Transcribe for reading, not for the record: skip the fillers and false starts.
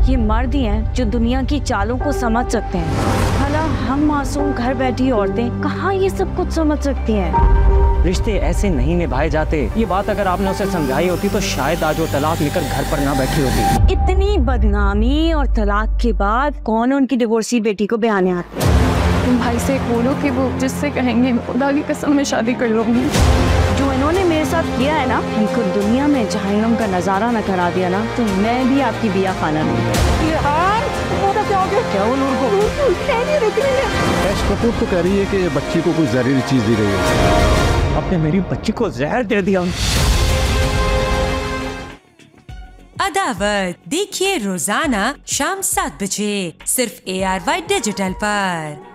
ये मर्द ही हैं जो दुनिया की चालों को समझ सकते हैं। भला हम मासूम घर बैठी औरतें कहाँ ये सब कुछ समझ सकती हैं? रिश्ते ऐसे नहीं निभाए जाते। ये बात अगर आपने उसे समझाई होती तो शायद आज वो तलाक लेकर घर पर ना बैठी होती। इतनी बदनामी और तलाक के बाद कौन उनकी डिवोर्सी बेटी को बयाने आते हैं? तुम भाई से बोलो कि वो जिससे कहेंगे खुदा की कसम में शादी कर लूंगी। जो इन्होंने मेरे साथ किया है ना, इनको दुनिया में जहन्नुम का नजारा न करा दिया ना, तो मैं भी आपकी बिया खाना नहीं। क्या वो नूर को ऐश कपूर तो कह रही है कि बच्ची को कोई जहरीली चीज दी गई है। आपने मेरी बच्ची को जहर दे दिया। अदावत देखिए रोजाना शाम 7 बजे सिर्फ ARY डिजिटल पर।